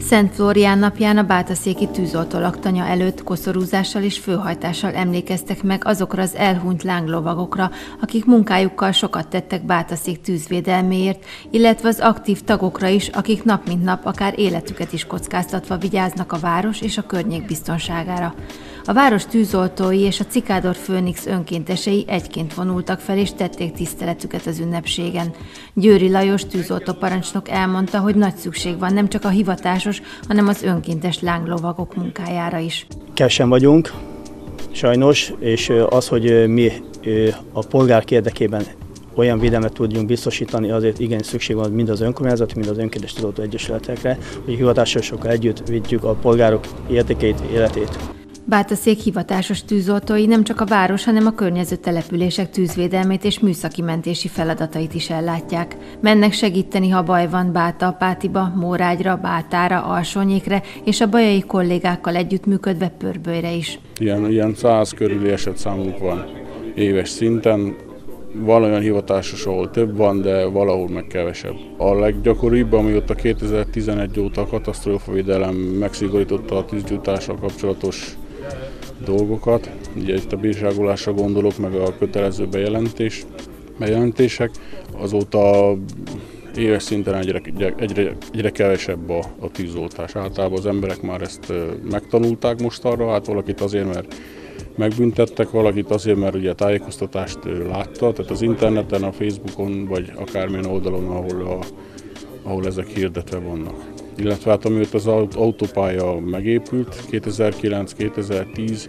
Szent Flórián napján a bátaszéki tűzoltó laktanya előtt koszorúzással és főhajtással emlékeztek meg azokra az elhunyt lánglovagokra, akik munkájukkal sokat tettek Bátaszék tűzvédelméért, illetve az aktív tagokra is, akik nap mint nap akár életüket is kockáztatva vigyáznak a város és a környék biztonságára. A város tűzoltói és a Cikádor Főnix önkéntesei egyként vonultak fel és tették tiszteletüket az ünnepségen. Győri Lajos tűzoltóparancsnok elmondta, hogy nagy szükség van nem csak a hivatásos, hanem az önkéntes lánglovagok munkájára is. Kevesen vagyunk, sajnos, és az, hogy mi a polgárok érdekében olyan védelmet tudjunk biztosítani, azért igen szükség van mind az önkormányzati, mind az önkéntes tűzoltó egyesületekre, hogy hivatásosokkal együtt vigyük a polgárok érdekeit, életét. Bátaszék hivatásos tűzoltói nem csak a város, hanem a környező települések tűzvédelmét és műszaki mentési feladatait is ellátják. Mennek segíteni, ha baj van Báta, Pátiba, Mórágyra, Bátára, Alsónyékre és a bajai kollégákkal együttműködve Pörbölyre is. Ilyen 100 körüli esetszámunk van éves szinten. Van olyan hivatásos, ahol több van, de valahol meg kevesebb. A leggyakoribb, amióta 2011 óta a katasztrófavédelem megszigorította a tűzgyújtással kapcsolatos dolgokat. Ugye itt a bírságolásra gondolok, meg a kötelező bejelentések. Azóta éves szinten egyre kevesebb a tűzoltás. Általában az emberek már ezt megtanulták mostanra, hát valakit azért, mert megbüntettek, valakit azért, mert ugye tájékoztatást látta, tehát az interneten, a Facebookon, vagy akármilyen oldalon, ahol ezek hirdetve vannak. Illetve hát amióta az autópálya megépült, 2009-2010,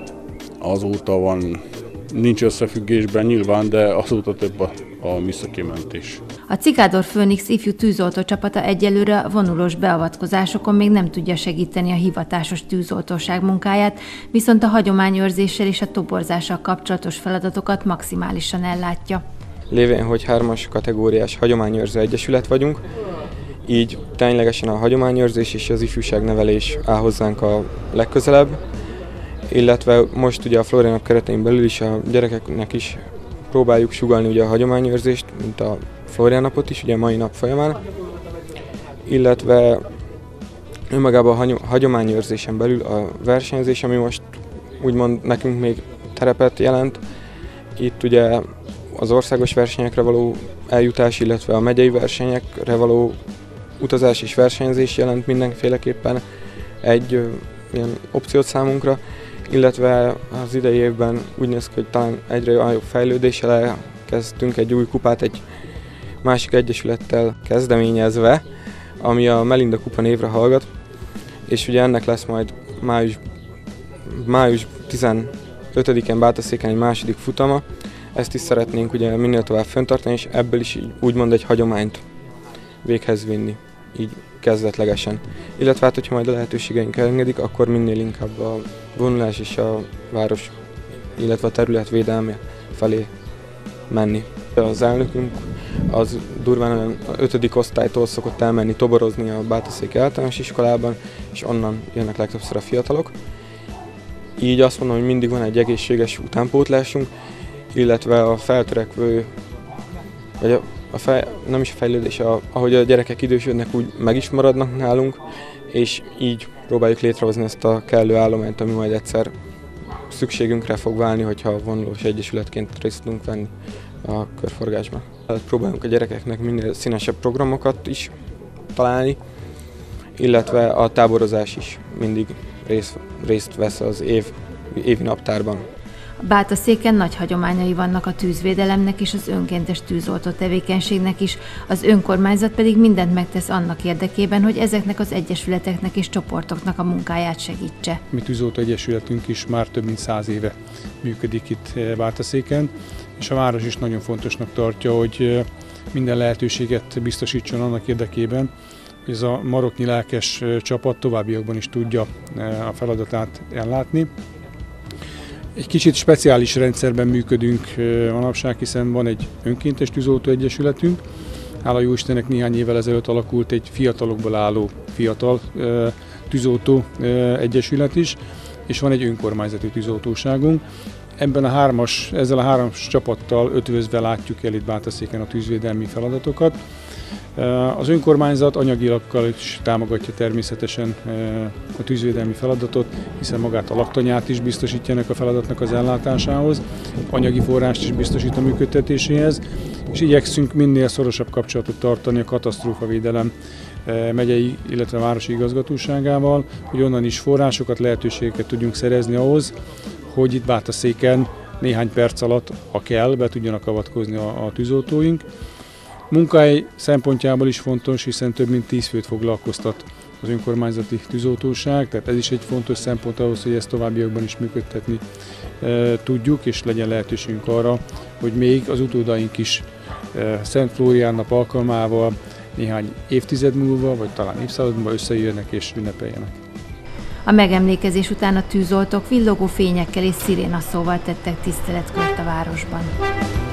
azóta nincs összefüggésben nyilván, de azóta több a műszaki mentés. A Cikádor Főnix ifjú tűzoltó csapata egyelőre a vonulós beavatkozásokon még nem tudja segíteni a hivatásos tűzoltóság munkáját, viszont a hagyományőrzéssel és a toborzással kapcsolatos feladatokat maximálisan ellátja. Lévén, hogy 3-as kategóriás hagyományőrző egyesület vagyunk, így ténylegesen a hagyományőrzés és az ifjúságnevelés áll hozzánk a legközelebb, illetve most ugye a Flórián nap keretein belül is a gyerekeknek is próbáljuk sugallni ugye a hagyományőrzést, mint a Flórián napot is, ugye a mai nap folyamán, illetve önmagában a hagyományőrzésen belül a versenyzés, ami most úgymond nekünk még terepet jelent. Itt ugye az országos versenyekre való eljutás, illetve a megyei versenyekre való utazás és versenyzés jelent mindenféleképpen egy ilyen opciót számunkra, illetve az idei évben úgy néz ki, hogy talán egyre jobb fejlődéssel elkezdtünk egy új kupát egy másik egyesülettel kezdeményezve, ami a Melinda Kupa névre hallgat, és ugye ennek lesz majd május 15-én Bátaszéken egy második futama. Ezt is szeretnénk ugye minél tovább fenntartani, és ebből is úgymond egy hagyományt véghez vinni, így kezdetlegesen. Illetve hát, hogyha majd a lehetőségeink engedik, akkor minél inkább a vonulás és a város, illetve a terület védelme felé menni. Az elnökünk az durván olyan 5. osztálytól szokott elmenni toborozni a Bátaszéki általános iskolában, és onnan jönnek legtöbbször a fiatalok. Így azt mondom, hogy mindig van egy egészséges utánpótlásunk, illetve a feltörekvő, vagy nem is a fejlődés, ahogy a gyerekek idősödnek, úgy meg is maradnak nálunk, és így próbáljuk létrehozni ezt a kellő állományt, ami majd egyszer szükségünkre fog válni, hogyha vonulós egyesületként részt tudunk venni a körforgásban. Próbálunk a gyerekeknek minél színesebb programokat is találni, illetve a táborozás is mindig részt vesz az évi naptárban. A Bátaszéken nagy hagyományai vannak a tűzvédelemnek és az önkéntes tűzoltó tevékenységnek is, az önkormányzat pedig mindent megtesz annak érdekében, hogy ezeknek az egyesületeknek és csoportoknak a munkáját segítse. Mi tűzoltó egyesületünk is már több mint 100 éve működik itt Bátaszéken, és a város is nagyon fontosnak tartja, hogy minden lehetőséget biztosítson annak érdekében, hogy ez a maroknyi lelkes csapat továbbiakban is tudja a feladatát ellátni. Egy kicsit speciális rendszerben működünk manapság, hiszen van egy önkéntes tűzoltó egyesületünk. Hála jó Istennek néhány évvel ezelőtt alakult egy fiatalokból álló fiatal tűzoltó egyesület is, és van egy önkormányzati tűzoltóságunk. Ezzel a 3 csapattal ötvözve látjuk el itt Bátaszéken a tűzvédelmi feladatokat. Az önkormányzat anyagilakkal is támogatja természetesen a tűzvédelmi feladatot, hiszen magát a laktanyát is biztosítja ennek a feladatnak az ellátásához, anyagi forrást is biztosít a működtetéséhez, és igyekszünk minél szorosabb kapcsolatot tartani a katasztrófavédelem megyei, illetve városi igazgatóságával, hogy onnan is forrásokat, lehetőségeket tudjunk szerezni ahhoz, hogy itt Bátaszéken néhány perc alatt, ha kell, be tudjanak avatkozni a tűzoltóink. Munkahely szempontjából is fontos, hiszen több mint 10 főt foglalkoztat az önkormányzati tűzoltóság, tehát ez is egy fontos szempont ahhoz, hogy ezt továbbiakban is működtetni tudjuk, és legyen lehetőségünk arra, hogy még az utódaink is Szent Flórián nap alkalmával néhány évtized múlva, vagy talán évszázad múlva összejöjjenek és ünnepeljenek. A megemlékezés után a tűzoltók villogó fényekkel és szirénaszóval tettek tiszteletkört a városban.